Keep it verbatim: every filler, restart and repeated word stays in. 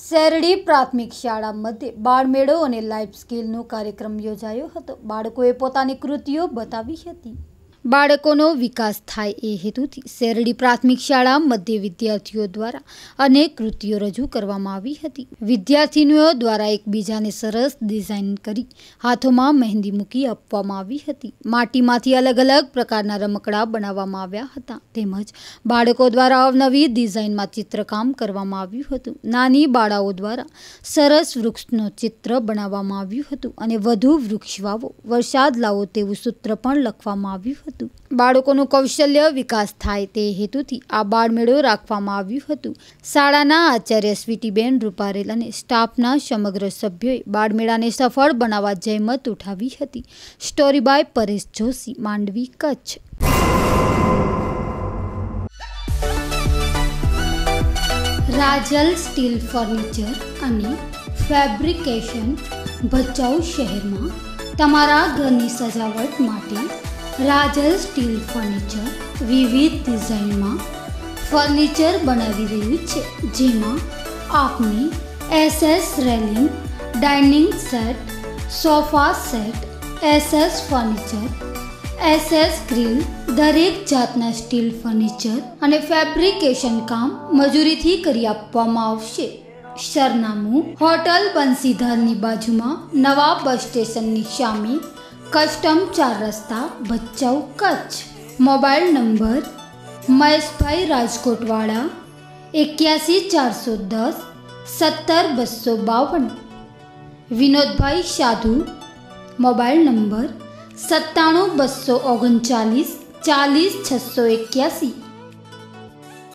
શેરડી પ્રાથમિક શાળા મધ્યે બાળમેળો અને લાઈફ સ્કિલનો કાર્યક્રમ યોજાયો હતો। બાળકોએ પોતાની કૃતિઓ બતાવી હતી। બાળકોનો વિકાસ થાય એ હેતુથી શેરડી પ્રાથમિક શાળા મધ્યે વિદ્યાર્થીઓ દ્વારા અનેક કૃતિઓ રજૂ કરવામાં આવી હતી। વિદ્યાર્થીનીઓ દ્વારા એકબીજાને સરસ ડિઝાઇન કરી હાથોમાં મહેંદી મૂકી આપવામાં આવી હતી। માટીમાંથી અલગ અલગ પ્રકારના રમકડા બનાવવામાં આવ્યા હતા તેમજ બાળકો દ્વારા અવનવી ડિઝાઇનમાં ચિત્રકામ કરવામાં આવ્યું હતું। નાની બાળાઓ દ્વારા સરસ વૃક્ષનો ચિત્ર બનાવવામાં આવ્યું હતું અને વધુ વૃક્ષ વાવો વરસાદ લાવો તેવું સૂત્ર પણ લખવામાં આવ્યું હતું। બાળકોનું કૌશલ્ય વિકાસ થાય તે હેતુથી આ બાળમેળો રાખવામાં આવ્યું હતું। શાળાના આચાર્ય સ્વીટીબેન રૂપારેલ અને સ્ટાફના સમગ્ર સભ્યોએ બાળમેળાને સફળ બનાવવા જહેમત ઉઠાવી હતી। Story by Paresh Joshi, Mandvi, Kutch. Rajal steel furniture અને ફેબ્રિકેશન ભચાઉ શહેરમાં તમારા ઘરની સજાવટ માટે રાજલ સ્ટીલ ફર્નિચર વિવિધ ડિઝાઇનમાં ફર્નિચર બનાવી રહ્યું છે, જેમાં આપને SS railing, dining set, sofa set, SS furniture, SS grill, દરેક જાતના સ્ટીલ ફર્નિચર અને ફેબ્રિકેશન કામ મજૂરીથી કરી આપવામાં આવશે। સરનામું હોટલ બંસીધરની બાજુમાં, નવા બસ સ્ટેશનની સામે, કસ્ટમ ચાર રસ્તા, ભચાઉ, કચ્છ। મોબાઈલ નંબર મહેશભાઈ રાજકોટવાળા એક્યાસી ચારસો દસ સત્તર બસો બાવન। વિનોદભાઈ સાધુ મોબાઈલ નંબર સત્તાણું બસો ઓગણચાલીસ ચાલીસ છસો એક્યાસી।